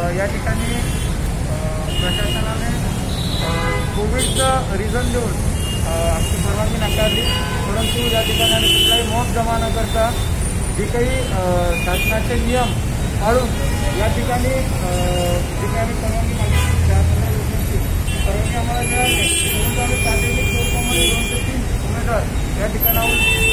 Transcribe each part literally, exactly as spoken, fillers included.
या ठिकाणी प्रशासनाने कोविडचं रिझन देऊन आमची परवानगी नाकारली, परंतु या ठिकाणी आम्ही कुठलाही मॉब जमा न करता जे काही शासनाचे नियम पाळून या ठिकाणी जे काही आम्ही परवानगी मागितली त्या सर्व लोकांची परवानगी आम्हाला मिळाली, परंतु आम्ही प्राथमिक स्वरूपामध्ये दोन ते तीन उमेदवार या ठिकाणाहून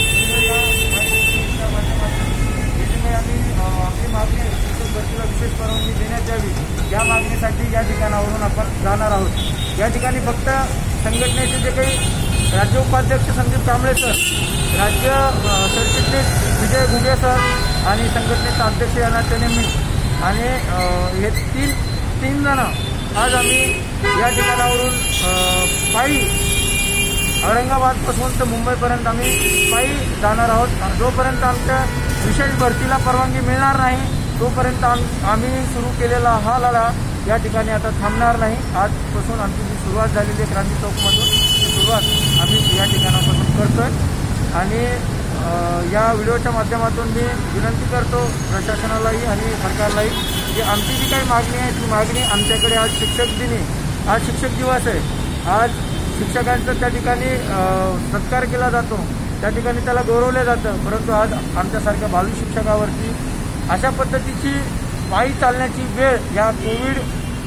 माध्यमातून जे काही आम्ही आपली मागणी आहे शिक्षक भरतीला विशेष परवानगी देण्यात यावी या मागणीसाठी या ठिकाणावरून आपण जाणार आहोत। या ठिकाणी फक्त संघटनेचे जे काही राज्य उपाध्यक्ष संदीप कांबळे सर, राज्य सरचिटणीस विजय घुगे सर आणि संघटनेचे अध्यक्ष अनाथ नेमी आणि हे तीन तीन जण आज आम्ही या ठिकाणावरून पायी औरंगाबादपासून तर मुंबईपर्यंत आम्ही पायी जाणार आहोत। जोपर्यंत आमच्या विशेष भरतीला परवानगी मिळणार नाही तोपर्यंत आम आम्ही सुरू केलेला हा लढा या ठिकाणी आता थांबणार नाही। आजपासून आमची जी सुरुवात झालेली आहे क्रांती चौकमधून ती सुरुवात आम्ही या ठिकाणापासून करतोय आणि या व्हिडिओच्या माध्यमातून मी विनंती करतो प्रशासनालाही आणि सरकारलाही की आमची जी काही मागणी आहे ती मागणी आमच्याकडे आज शिक्षक दिनी, आज शिक्षक दिवस आहे, आज शिक्षकांचा त्या ठिकाणी सत्कार केला जातो, त्या ठिकाणी त्याला गौरवलं जातं, परंतु आज आमच्यासारख्या बालू शिक्षकावरती अशा पद्धतीची पायी चालण्याची वेळ या कोविड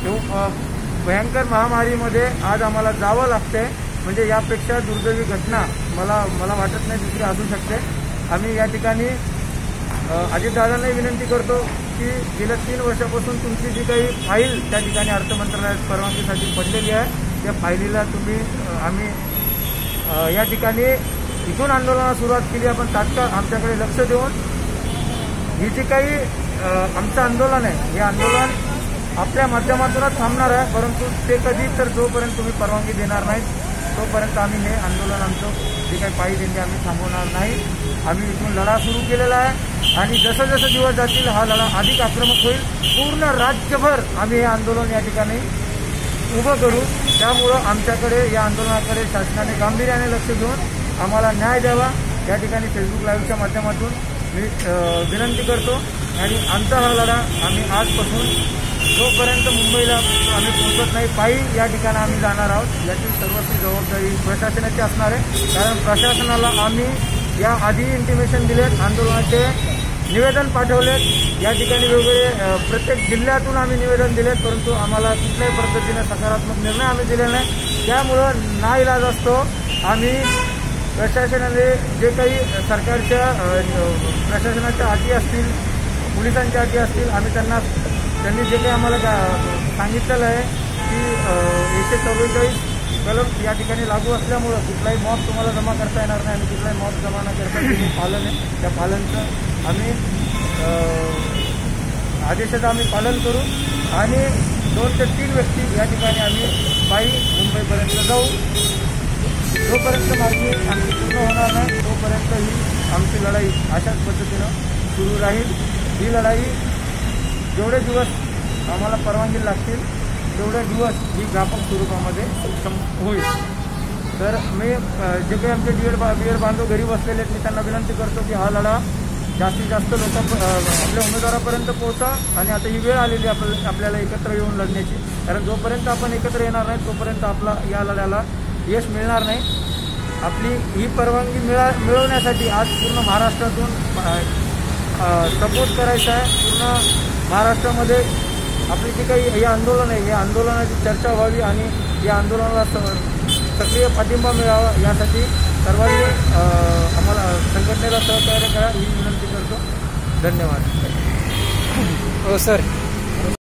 भयंकर महामारीमध्ये आज आम्हाला जावं लागते, म्हणजे यापेक्षा दुर्दैवी घटना मला मला वाटत नाही दुसरी असू शकते। आम्ही या ठिकाणी अजितदादांनाही विनंती करतो की गेल्या तीन वर्षापासून तुमची जी काही फाईल त्या ठिकाणी अर्थ मंत्रालयात परवानगीसाठी पडलेली आहे त्या फायलीला तुम्ही आम्ही या ठिकाणी इथून आंदोलनाला सुरुवात केली, आपण तात्काळ आमच्याकडे लक्ष देऊन ही जी काही आमचं आंदोलन आहे हे आंदोलन आपल्या माध्यमातूनच थांबणार आहे, परंतु ते कधी तर जोपर्यंत तुम्ही परवानगी देणार नाही तोपर्यंत आम्ही हे आंदोलन आमचं जे काही पायी दिंडी आम्ही थांबवणार नाही। आम्ही इथून लढा सुरू केलेला आहे आणि जसं जसं दिवस जातील हा लढा अधिक आक्रमक होईल, पूर्ण राज्यभर आम्ही हे आंदोलन या ठिकाणी उभं करू। त्यामुळं आमच्याकडे या आंदोलनाकडे शासनाने गांभीर्याने लक्ष देऊन आम्हाला न्याय द्यावा या ठिकाणी फेसबुक लाईव्हच्या माध्यमातून मी विनंती करतो आणि आमचा हा लढा आम्ही आजपासून जोपर्यंत मुंबईला आम्ही पोहोचत नाही पायी या ठिकाणी आम्ही जाणार आहोत। याची सर्वस्वी जबाबदारी प्रशासनाची असणार आहे, कारण प्रशासनाला आम्ही या आधी इंटिमेशन दिलेत, आंदोलनाचे निवेदन पाठवलेत, या ठिकाणी वेगवेगळे प्रत्येक जिल्ह्यातून आम्ही निवेदन दिलेत, परंतु आम्हाला कुठल्याही पद्धतीने सकारात्मक निर्णय आम्ही दिलेला नाही। त्यामुळं नाईलाज असतो आम्ही प्रशासनाने जे काही सरकारच्या प्रशासनाच्या अटी असतील, पोलिसांच्या अटी असतील, आम्ही त्यांना त्यांनी जे काही आम्हाला सांगितलेलं आहे की एकशे चव्वेचाळीस कलम या ठिकाणी लागू असल्यामुळं कुठलाही मॉब तुम्हाला जमा करता येणार नाही आणि कुठलाही मॉब जमा न करता जे पालन आहे त्या पालनचं आम्ही आदेशाचं आम्ही पालन करू आणि दोन ते तीन व्यक्ती या ठिकाणी आम्ही पायी मुंबईपर्यंत जाऊ। जोपर्यंत मागणी आमची पूर्ण होणार नाही तोपर्यंत ही आमची लढाई अशाच पद्धतीनं सुरू राहील। ही लढाई जेवढे दिवस आम्हाला परवानगी लागतील तेवढे दिवस ही व्यापक स्वरूपामध्ये होईल। तर मी जे काही आमचे डीएड बा बी एड बांधव घरी बसलेले आहेत मी त्यांना विनंती करतो की हा लढा जास्तीत जास्त लोक आपल्या उमेदवारापर्यंत पोहोचा आणि आता ही वेळ आलेली आपल्या आपल्याला एकत्र येऊन लढण्याची, कारण जोपर्यंत आपण एकत्र येणार नाही तोपर्यंत आपला या लढ्याला यश मिळणार नाही। आपली ही परवानगी मिळा मिळवण्यासाठी आज पूर्ण महाराष्ट्रातून सपोर्ट करायचा आहे, पूर्ण महाराष्ट्रामध्ये आपली जी काही हे आंदोलन आहे हे आंदोलनाची चर्चा व्हावी आणि या आंदोलनाला सक्रिय पाठिंबा मिळावा यासाठी सर्वांनी आम्हाला संघटनेला सहकार्य करा ही विनंती करतो। धन्यवाद। हो सर।